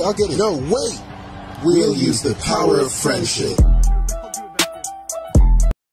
I'll get it. No, wait! We'll use the power of friendship.